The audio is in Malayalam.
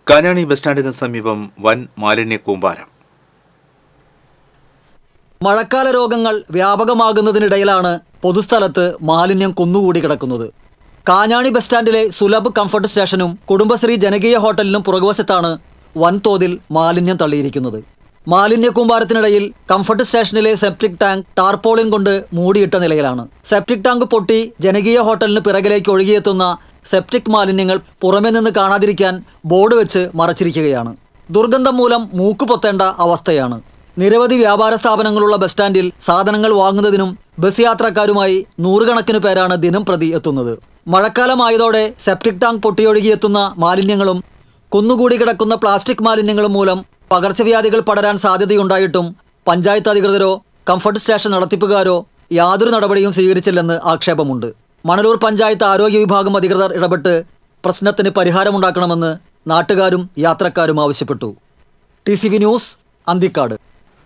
കാഞ്ഞാണി ബസ് സ്റ്റാൻഡിന് സമീപം വൻ മാലിന്യ കൂമ്പാരം. മഴക്കാല രോഗങ്ങൾ വ്യാപകമാകുന്നതിനിടയിലാണ് പൊതുസ്ഥലത്ത് മാലിന്യം കുന്നുകൂടി കിടക്കുന്നത്. കാഞ്ഞാണി ബസ് സ്റ്റാൻഡിലെ സുലഭ് കംഫർട്ട് സ്റ്റേഷനും കുടുംബശ്രീ ജനകീയ ഹോട്ടലിനും പുറകുവശത്താണ് വൻതോതിൽ മാലിന്യം തള്ളിയിരിക്കുന്നത്. മാലിന്യ കൂമ്പാരത്തിനിടയിൽ കംഫർട്ട് സ്റ്റേഷനിലെ സെപ്റ്റിക് ടാങ്ക് ടാർപോളിൻ കൊണ്ട് മൂടിയിട്ട നിലയിലാണ്. സെപ്റ്റിക് ടാങ്ക് പൊട്ടി ജനകീയ ഹോട്ടലിന് പിറകിലേക്ക് ഒഴുകിയെത്തുന്ന സെപ്റ്റിക് മാലിന്യങ്ങൾ പുറമെ നിന്ന് കാണാതിരിക്കാൻ ബോർഡ് വെച്ച് മറച്ചിരിക്കുകയാണ്. ദുർഗന്ധം മൂലം മൂക്ക് പൊത്തേണ്ട അവസ്ഥയാണ്. നിരവധി വ്യാപാര സ്ഥാപനങ്ങളുള്ള ബസ് സ്റ്റാൻഡിൽ സാധനങ്ങൾ വാങ്ങുന്നതിനും ബസ് യാത്രക്കാരുമായി നൂറുകണക്കിന് പേരാണ് ദിനം പ്രതി എത്തുന്നത്. മഴക്കാലമായതോടെ സെപ്റ്റിക് ടാങ്ക് പൊട്ടിയൊഴുകിയെത്തുന്ന മാലിന്യങ്ങളും കുന്നുകൂടി കിടക്കുന്ന പ്ലാസ്റ്റിക് മാലിന്യങ്ങളും മൂലം പകർച്ചവ്യാധികൾ പടരാൻ സാധ്യതയുണ്ടായിട്ടും പഞ്ചായത്ത് അധികൃതരോ കംഫർട്ട് സ്റ്റേഷൻ നടത്തിപ്പുകാരോ യാതൊരു നടപടിയും സ്വീകരിച്ചില്ലെന്ന് ആക്ഷേപമുണ്ട്. മണലൂർ പഞ്ചായത്ത് ആരോഗ്യ വിഭാഗം അധികൃതർ ഇടപെട്ട് പ്രശ്നത്തിന് പരിഹാരമുണ്ടാക്കണമെന്ന് നാട്ടുകാരും യാത്രക്കാരും ആവശ്യപ്പെട്ടു. TCV news, Anthikad.